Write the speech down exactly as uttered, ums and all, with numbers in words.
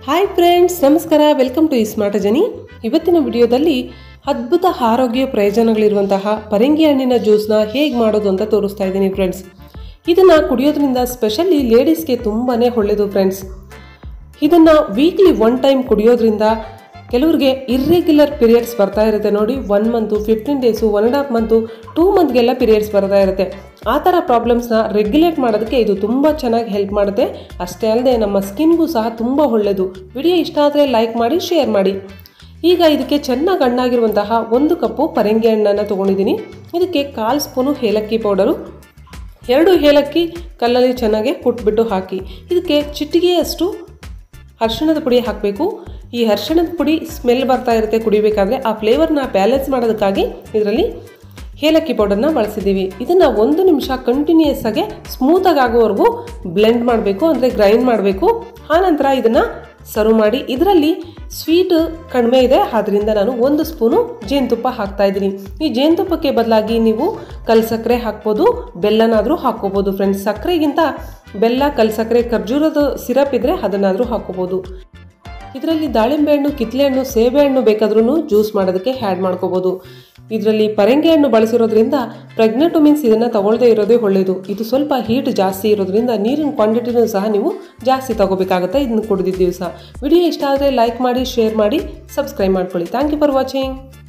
Hi friends, ನಮಸ್ಕಾರ. Welcome to smart journey. ಇವತ್ತಿನ ವಿಡಿಯೋದಲ್ಲಿ ಅದ್ಭುತ ಆರೋಗ್ಯ ಪ್ರಯೋಜನಗಳಿರುವಂತಹ ಪರಂಗಿ ಹಣ್ಣಿನ ಜ್ಯೂಸ್ನ ಹೇಗೆ ಮಾಡೋದು ಅಂತ ತೋರಿಸ್ತಾ ಇದ್ದೀನಿ ಫ್ರೆಂಡ್ಸ್. ಇದನ್ನು ಕುಡಿಯೋದ್ರಿಂದ ಸ್ಪೆಷಲಿ ಲೇಡೀಸ್ಗೆ ತುಂಬಾ ಒಳ್ಳೆಯದು ಫ್ರೆಂಡ್ಸ್. ಇದನ್ನು ವೀಕ್ಲಿ ಒನ್ ಟೈಮ್ ಕುಡಿಯೋದ್ರಿಂದ ಕೆಲವ್ರಿಗೆ ಇರ್ರೆಗ್ಯುಲರ್ ಪೀರಿಯಡ್ಸ್ ಬರ್ತಾ ಇರುತ್ತೆ ನೋಡಿ. One month, fifteen days, one and half month, two ಮಂತ್ಗೆಲ್ಲ ಪೀರಿಯಡ್ಸ್ ಬರ್ತಾ ಇರುತ್ತೆ. ಆ ಥರ ಪ್ರಾಬ್ಲಮ್ಸ್ನ ರೆಗ್ಯುಲೇಟ್ ಮಾಡೋದಕ್ಕೆ ಇದು ತುಂಬ ಚೆನ್ನಾಗಿ ಹೆಲ್ಪ್ ಮಾಡುತ್ತೆ. ಅಷ್ಟೇ ಅಲ್ಲದೆ ನಮ್ಮ ಸ್ಕಿನ್ಗೂ ಸಹ ತುಂಬ ಒಳ್ಳೆಯದು. ವಿಡಿಯೋ ಇಷ್ಟ ಆದರೆ ಲೈಕ್ ಮಾಡಿ, ಶೇರ್ ಮಾಡಿ. ಈಗ ಇದಕ್ಕೆ ಚೆನ್ನಾಗಿ ಹಣ್ಣಾಗಿರುವಂತಹ ಒಂದು ಕಪ್ಪು ಪರಂಗಿ ಹಣ್ಣನ್ನು ತೊಗೊಂಡಿದ್ದೀನಿ. ಇದಕ್ಕೆ ಕಾಲು ಸ್ಪೂನು ಏಲಕ್ಕಿ ಪೌಡರು, ಎರಡು ಏಲಕ್ಕಿ ಕಲ್ಲಲ್ಲಿ ಚೆನ್ನಾಗಿ ಕುಟ್ಬಿಟ್ಟು ಹಾಕಿ. ಇದಕ್ಕೆ ಚಿಟಿಗೆಯಷ್ಟು ಅರಿಶಿಣದ ಪುಡಿ ಹಾಕಬೇಕು. ಈ ಅರಿಶಿಣದ ಪುಡಿ ಸ್ಮೆಲ್ ಬರ್ತಾ ಇರುತ್ತೆ ಕುಡಿಬೇಕಾದ್ರೆ, ಆ ಫ್ಲೇವರ್ನ ಬ್ಯಾಲೆನ್ಸ್ ಮಾಡೋದಕ್ಕಾಗಿ ಇದರಲ್ಲಿ ಏಲಕ್ಕಿ ಪೌಡರ್ನ ಬಳಸಿದ್ದೀವಿ. ಇದನ್ನು ಒಂದು ನಿಮಿಷ ಕಂಟಿನ್ಯೂಯಸ್ ಆಗಿ ಸ್ಮೂತಾಗಿ ಆಗೋವರೆಗೂ ಬ್ಲೆಂಡ್ ಮಾಡಬೇಕು, ಅಂದರೆ ಗ್ರೈಂಡ್ ಮಾಡಬೇಕು. ಆನಂತರ ಇದನ್ನು ಸರ್ವ್ ಮಾಡಿ. ಇದರಲ್ಲಿ ಸ್ವೀಟ್ ಕಡಿಮೆ ಇದೆ, ಆದ್ದರಿಂದ ನಾನು ಒಂದು ಸ್ಪೂನು ಜೇನುತುಪ್ಪ ಹಾಕ್ತಾ ಇದ್ದೀನಿ. ಈ ಜೇನುತುಪ್ಪಕ್ಕೆ ಬದಲಾಗಿ ನೀವು ಕಲ್ ಸಕ್ಕರೆ ಹಾಕ್ಬೋದು, ಬೆಲ್ಲನಾದರೂ ಹಾಕ್ಕೋಬೋದು ಫ್ರೆಂಡ್ಸ್. ಸಕ್ಕರೆಗಿಂತ ಬೆಲ್ಲ, ಕಲ್ ಸಕ್ಕರೆ, ಖರ್ಜೂರದ ಸಿರಪ್ ಇದ್ದರೆ ಅದನ್ನಾದರೂ ಹಾಕ್ಕೋಬೋದು. ಇದರಲ್ಲಿ ದಾಳಿಂಬೆ ಹಣ್ಣು, ಕಿತ್ತಳೆ ಹಣ್ಣು, ಸೇಬೆ ಹಣ್ಣು ಬೇಕಾದ್ರೂ ಜ್ಯೂಸ್ ಮಾಡೋದಕ್ಕೆ ಆ್ಯಡ್ ಮಾಡ್ಕೋಬೋದು. ಇದರಲ್ಲಿ ಪರಂಗಿ ಹಣ್ಣು ಬಳಸಿರೋದ್ರಿಂದ ಪ್ರೆಗ್ನೆಂಟ್ ವುಮೆನ್ಸ್ ಇದನ್ನು ತಗೊಳ್ಳದೇ ಇರೋದೇ ಒಳ್ಳೆಯದು. ಇದು ಸ್ವಲ್ಪ ಹೀಟ್ ಜಾಸ್ತಿ ಇರೋದ್ರಿಂದ ನೀರಿನ ಕ್ವಾಂಟಿಟಿನೂ ಸಹ ನೀವು ಜಾಸ್ತಿ ತಗೋಬೇಕಾಗುತ್ತೆ ಇದನ್ನು ಕುಡಿದಿದ್ದ ದಿವಸ. ವಿಡಿಯೋ ಇಷ್ಟ ಆದರೆ ಲೈಕ್ ಮಾಡಿ, ಶೇರ್ ಮಾಡಿ, ಸಬ್ಸ್ಕ್ರೈಬ್ ಮಾಡ್ಕೊಳ್ಳಿ. Thank you for watching.